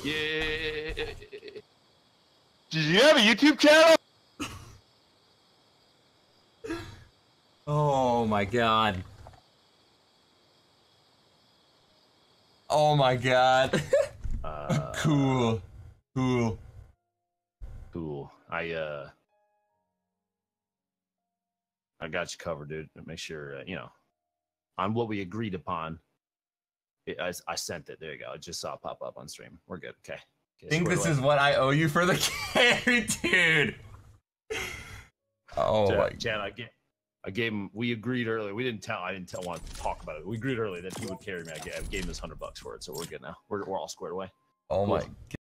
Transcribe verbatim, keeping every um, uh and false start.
Yeah. Did you have a YouTube channel? Oh my god. Oh my god. Uh, cool. Cool. Cool. I uh, I got you covered, dude. Make sure uh, you know on what we agreed upon. It, I I sent it. There you go. I just saw it pop up on stream. We're good. Okay. okay Think this away. is what I owe you for the carry, dude. Oh Jan, my. Jan, I get. I gave him. We agreed earlier. We didn't tell. I didn't tell. Want to talk about it. We agreed earlier that he would carry me. I gave, I gave him this hundred bucks for it, so we're good now. We're we're all squared away. Oh cool. my.